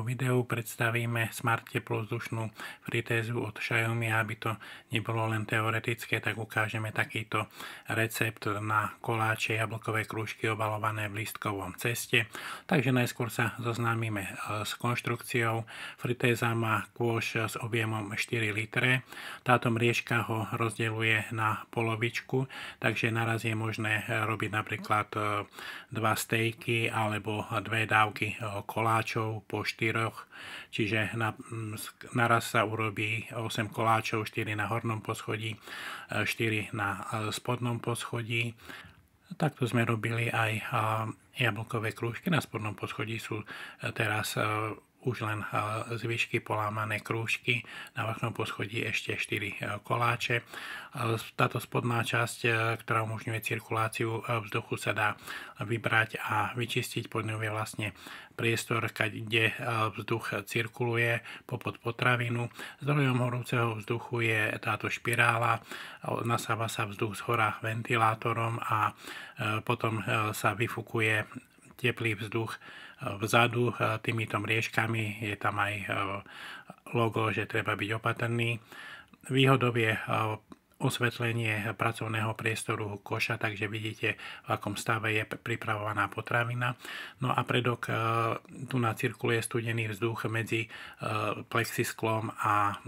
videu predstavíme smart teplovzdušnú fritézu od Xiaomi. Aby to nebolo len teoretické, tak ukážeme takýto recept na koláče jablkové krúžky obalované v lístkovom ceste. Takže najskôr sa zoznámime s konštrukciou. Fritéza má kôš s objemom 4 litre. Táto mriežka ho rozdeľuje na polovičku, takže naraz je možné robiť napríklad 2 stejky alebo 2 dávky koláčov po 4, čiže naraz sa urobí 8 koláčov, 4 na hornom poschodí, 4 na spodnom poschodí. Takto sme robili aj jablkové krúžky. Na spodnom poschodí sú teraz už len zvyšky polámané krúžky, na vrchnom poschodí ešte 4 koláče. Táto spodná časť, ktorá umožňuje cirkuláciu vzduchu, sa dá vybrať a vyčistiť. Pod ňou je vlastne priestor, kde vzduch cirkuluje popod potravinu. Zdrojom horúceho vzduchu je táto špirála, nasáva sa vzduch zhora ventilátorom a potom sa vyfukuje teplý vzduch vzadu týmito mriežkami. Je tam aj logo, že treba byť opatrný. Výhodou je osvetlenie pracovného priestoru koša, takže vidíte, v akom stave je pripravovaná potravina. No a predok tu cirkuluje studený vzduch medzi plexisklom a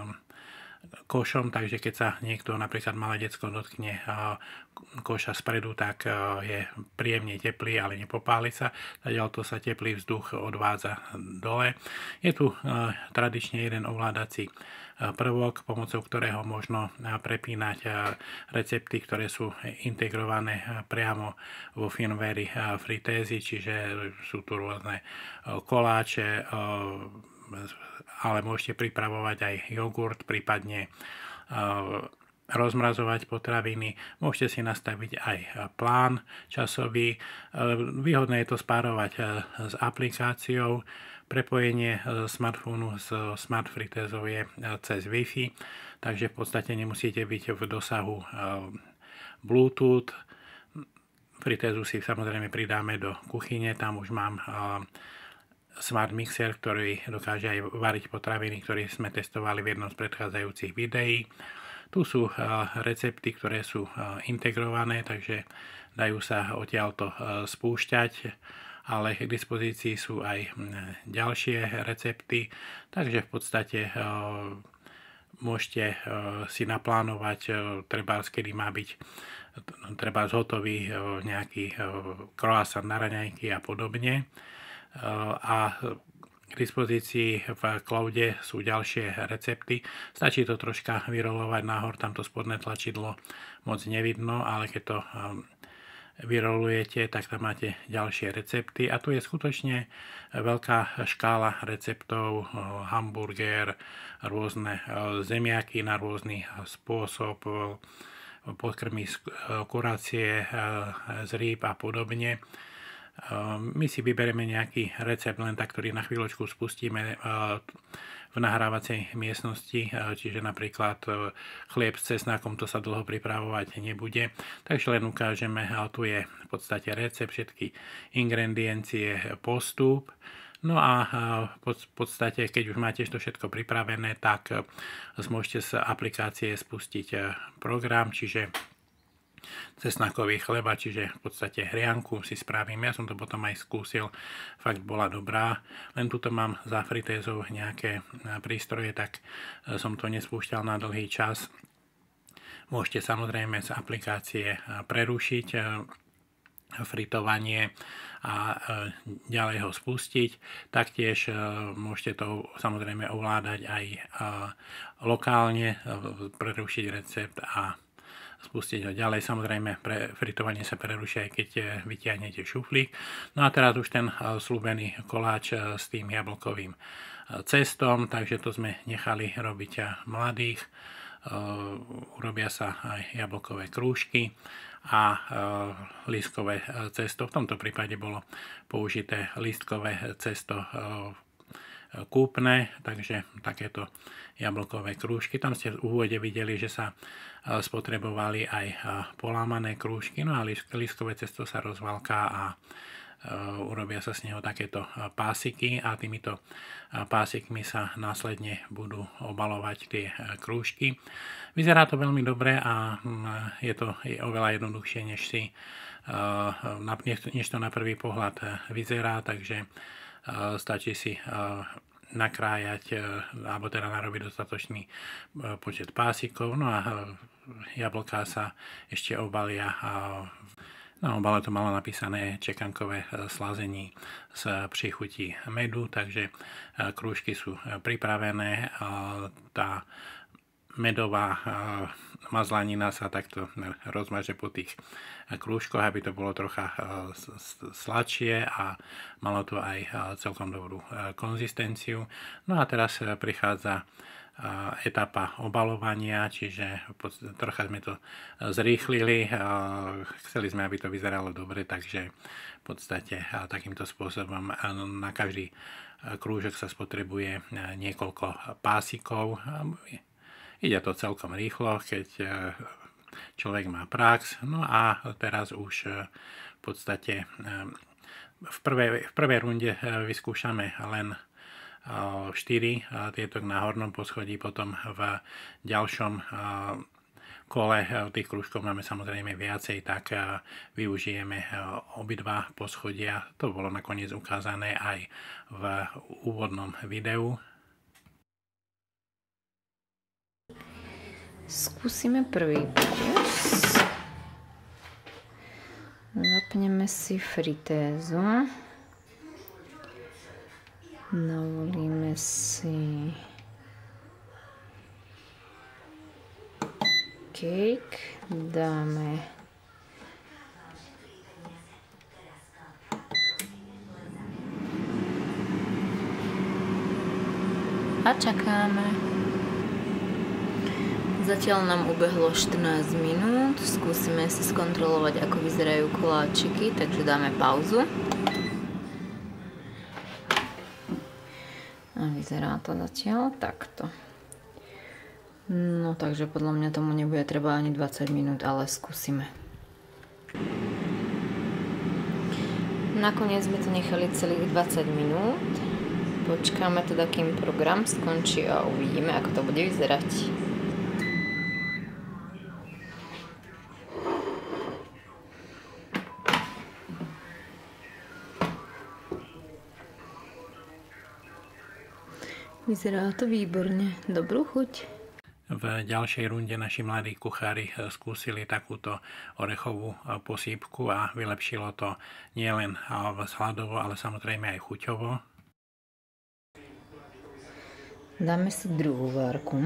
košom, takže keď sa niekto, napríklad malé decko, dotkne koša spredu, tak je príjemne teplý, ale nepopáli sa. Zatiaľto sa teplý vzduch odvádza dole. Je tu tradične jeden ovládací prvok, pomocou ktorého možno prepínať recepty, ktoré sú integrované priamo vo firmware fritézy, čiže sú tu rôzne koláče, ale môžete pripravovať aj jogurt, prípadne rozmrazovať potraviny. Môžete si nastaviť aj plán časový. Výhodné je to spárovať s aplikáciou. Prepojenie smartfónu s smart fritézou je cez Wi-Fi, takže v podstate nemusíte byť v dosahu Bluetooth. Fritézu si samozrejme pridáme do kuchyne, tam už mám smart mixer, ktorý dokáže aj variť potraviny, ktoré sme testovali v jednom z predchádzajúcich videí. Tu sú recepty, ktoré sú integrované, takže dajú sa odtiaľto spúšťať, ale k dispozícii sú aj ďalšie recepty, takže v podstate môžete si naplánovať, kedy má byť hotový nejaký croissant na raňajky a podobne. A k dispozícii v cloude sú ďalšie recepty. Stačí to troška vyrolovať nahor, tamto spodné tlačidlo moc nevidno, ale keď to vyrolujete, tak tam máte ďalšie recepty. A tu je skutočne veľká škála receptov, hamburger, rôzne zemiaky na rôzny spôsob, pokrmy kuracie z rýb a podobne. My si vyberieme nejaký recept len tak, ktorý na chvíľočku spustíme v nahrávacej miestnosti, čiže napríklad chlieb s cesnákom, to sa dlho pripravovať nebude, takže len ukážeme, tu je v podstate recept, všetky ingrediencie, postup. No a v podstate, keď už máte to všetko pripravené, tak môžete z aplikácie spustiť program, čiže cesnakový chleba, čiže v podstate hrianku si spravím. Ja som to potom aj skúsil, fakt bola dobrá. Len tuto mám za fritézou nejaké prístroje, tak som to nespúšťal na dlhý čas. Môžete samozrejme z aplikácie prerušiť fritovanie a ďalej ho spustiť. Taktiež môžete to samozrejme ovládať aj lokálne, prerušiť recept a spustiť ho ďalej. Samozrejme, fritovanie sa preruší, aj keď vytiahnete šuflík. No a teraz už ten slúbený koláč s tým jablkovým cestom, takže to sme nechali robiť mladých. Urobia sa aj jablkové krúžky a lístkové cesto. V tomto prípade bolo použité lístkové cesto kúpne, takže takéto jablkové krúžky. Tam ste v úvode videli, že sa spotrebovali aj polámané krúžky, no a lístkové cesto sa rozvalká a urobia sa z neho takéto pásiky a týmito pásikmi sa následne budú obalovať tie krúžky. Vyzerá to veľmi dobre a je to oveľa jednoduchšie, než to na prvý pohľad vyzerá, takže stačí si nakrájať alebo teda narobiť dostatočný počet pásikov. No a jablká sa ešte obalia. Na obale to malo napísané čekankové slazení s príchutí medu, takže krúžky sú pripravené. Tá medová mazlanina sa takto rozmaže po tých krúžkoch, aby to bolo trocha sladšie a malo to aj celkom dobrú konzistenciu. No a teraz prichádza etapa obalovania, čiže trocha sme to zrýchlili, chceli sme, aby to vyzeralo dobre, takže v podstate takýmto spôsobom na každý krúžok sa spotrebuje niekoľko pásikov. Ide to celkom rýchlo, keď človek má prax. No a teraz už v podstate v prvej runde vyskúšame len 4 tieto na hornom poschodí, potom v ďalšom kole tých krúžkov máme samozrejme viacej, tak využijeme obidva poschodia. To bolo nakoniec ukázané aj v úvodnom videu. Skúsime prvý kus. Zapneme si fritézu. Navolíme si cake. Dáme a čakáme. Zatiaľ nám ubehlo 14 minút, skúsime si skontrolovať, ako vyzerajú koláčiky, takže dáme pauzu. A vyzerá to zatiaľ takto. No takže podľa mňa tomu nebude treba ani 20 minút, ale skúsime. Nakoniec sme to nechali celých 20 minút. Počkáme teda, kým program skončí a uvidíme, ako to bude vyzerať. Vyzerá to výborne. Dobrú chuť. V ďalšej runde naši mladí kuchári skúsili takúto orechovú posýpku a vylepšilo to nielen vzhľadovo, ale samozrejme aj chuťovo. Dáme si druhú várku.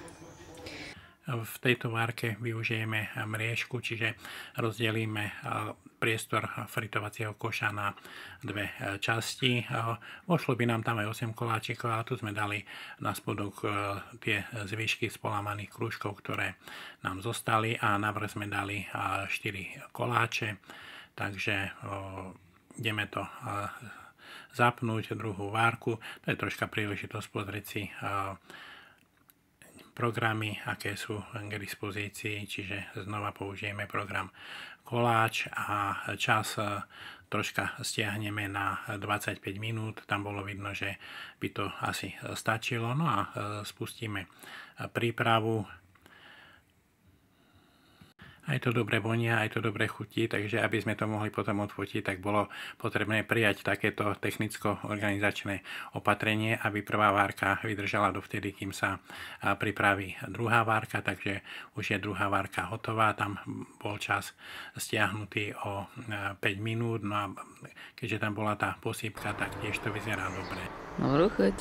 V tejto várke využijeme mriežku, čiže rozdelíme priestor fritovacieho koša na dve časti. Vošlo by nám tam aj 8 koláčikov, ale tu sme dali na spodok tie zvyšky z polamaných krúžkov, ktoré nám zostali, a navrch sme dali 4 koláče. Takže ideme to zapnúť, druhú várku. To je troška príležitosť pozrieť si programy, aké sú k dispozícii, čiže znova použijeme program Koláč a čas troška stiahneme na 25 minút. Tam bolo vidno, že by to asi stačilo. No a spustíme prípravu. Aj to dobre vonia, aj to dobre chutí, takže aby sme to mohli potom odfotiť, tak bolo potrebné prijať takéto technicko-organizačné opatrenie, aby prvá várka vydržala dovtedy, kým sa pripraví druhá várka, takže už je druhá várka hotová, tam bol čas stiahnutý o 5 minút, no a keďže tam bola tá posýpka, tak tiež to vyzerá dobre. Dobrú chuť.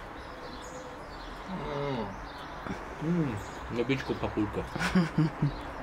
Lubičku papulko.